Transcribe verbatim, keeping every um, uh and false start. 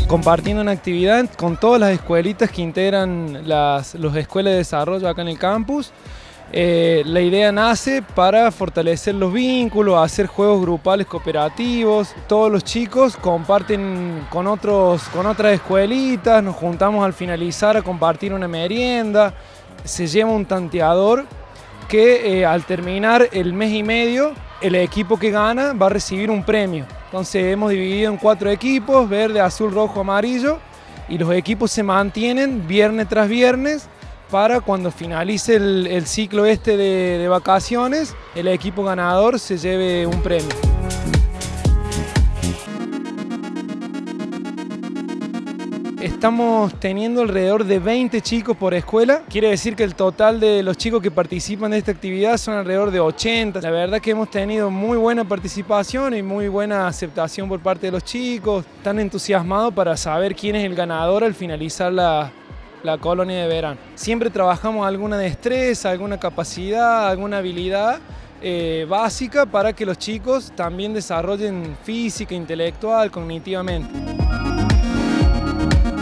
compartiendo una actividad con todas las escuelitas que integran las, las escuelas de desarrollo acá en el campus. Eh, la idea nace para fortalecer los vínculos, hacer juegos grupales cooperativos. Todos los chicos comparten con, otros, con otras escuelitas, nos juntamos al finalizar a compartir una merienda. Se lleva un tanteador que eh, al terminar el mes y medio, el equipo que gana va a recibir un premio. Entonces hemos dividido en cuatro equipos, verde, azul, rojo, amarillo, y los equipos se mantienen viernes tras viernes para cuando finalice el, el ciclo este de, de vacaciones, el equipo ganador se lleve un premio. Estamos teniendo alrededor de veinte chicos por escuela. Quiere decir que el total de los chicos que participan de esta actividad son alrededor de ochenta. La verdad que hemos tenido muy buena participación y muy buena aceptación por parte de los chicos. Están entusiasmados para saber quién es el ganador al finalizar la, la colonia de verano. Siempre trabajamos alguna destreza, alguna capacidad, alguna habilidad eh, básica para que los chicos también desarrollen física, intelectual, cognitivamente.